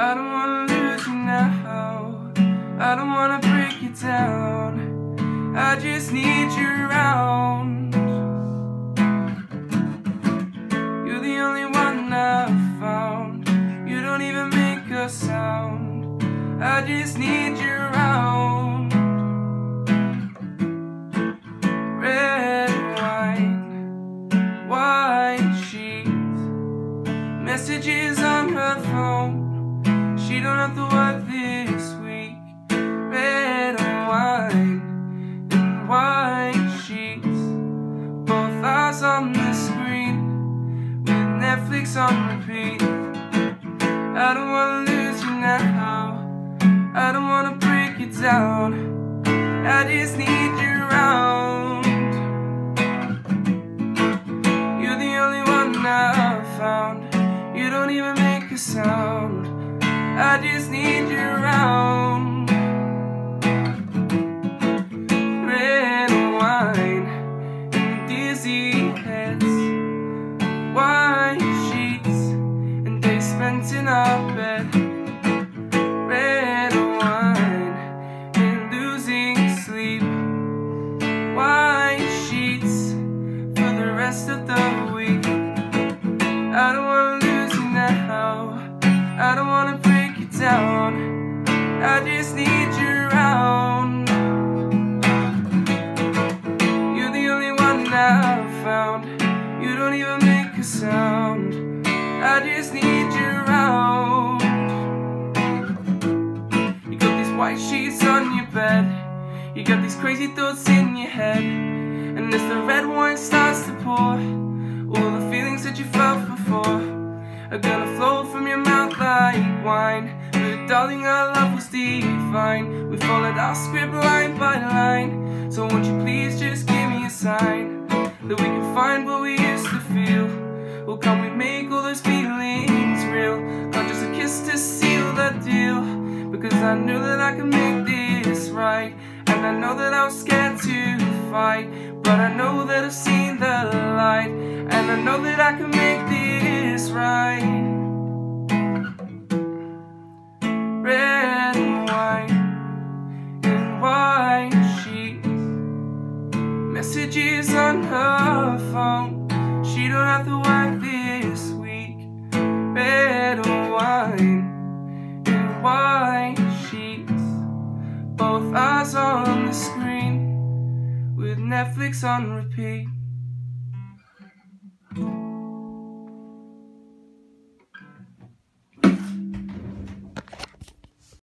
I don't wanna lose you now. I don't wanna break you down. I just need you around. You're the only one I've found. You don't even make a sound. I just need you around. Red wine, white sheets, messages on her phone. She don't have to work this week. Red wine and white sheets, both eyes on the screen with Netflix on repeat. I don't wanna lose you now. I don't wanna break you down. I just need you around. You're the only one I've found. You don't even make a sound. I just need you around. Red wine and dizzy heads, white sheets and days spent in our bed. Red wine and losing sleep, white sheets for the rest of the week. I don't wanna lose you now. I don't wanna break you down. I just need you around. You're the only one I've found. You don't even make a sound. I just need you around. You got these white sheets on your bed. You got these crazy thoughts in your head. And as the red wine starts to pour, all the feelings that you felt before are gonna flow from your mouth like wine. But darling, our love was divine. We followed our script line by line. So won't you please just give me a sign that we can find what we used to feel? Or can we make all those feelings real? Not just a kiss to seal the deal. Because I knew that I could make this right. And I know that I was scared to fight, but I know that I've seen the light. And I know that I can make this right. Red wine and white sheets, messages on her phone. She don't have to work this week. Red wine and white sheets, both eyes on the screen with Netflix on repeat.